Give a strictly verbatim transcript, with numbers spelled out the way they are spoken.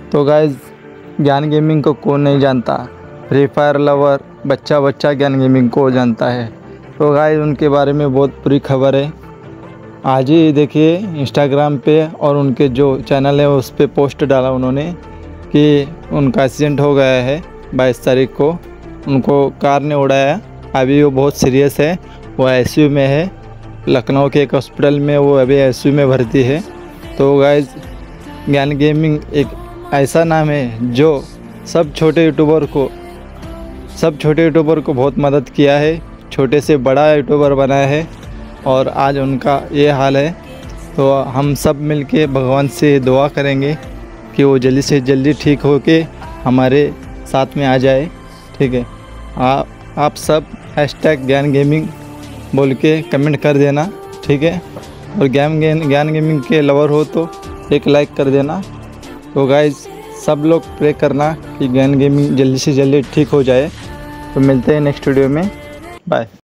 तो गाइस, ज्ञान गेमिंग को कौन नहीं जानता। फ्री फायर लवर बच्चा बच्चा ज्ञान गेमिंग को जानता है। तो गाइस, उनके बारे में बहुत बुरी खबर है। आज ही देखिए इंस्टाग्राम पे और उनके जो चैनल है उस पर पोस्ट डाला उन्होंने कि उनका एक्सीडेंट हो गया है। बाईस तारीख को उनको कार ने उड़ाया। अभी वो बहुत सीरियस है, वो आईसीयू में है। लखनऊ के एक हॉस्पिटल में वो अभी आईसीयू में भर्ती है। तो गाइस, ज्ञान गेमिंग एक ऐसा नाम है जो सब छोटे यूट्यूबर को सब छोटे यूट्यूबर को बहुत मदद किया है, छोटे से बड़ा यूट्यूबर बनाया है और आज उनका ये हाल है। तो हम सब मिलके भगवान से दुआ करेंगे कि वो जल्दी से जल्दी ठीक हो के हमारे साथ में आ जाए। ठीक है, आप आप सब हैशटैग ज्ञान गेमिंग बोल के कमेंट कर देना। ठीक है, और ज्ञान ज्ञान गेमिंग के लवर हो तो एक लाइक कर देना। तो गाइस, सब लोग प्रे करना कि ज्ञान गेमिंग जल्दी से जल्दी ठीक हो जाए। तो मिलते हैं नेक्स्ट वीडियो में। बाय।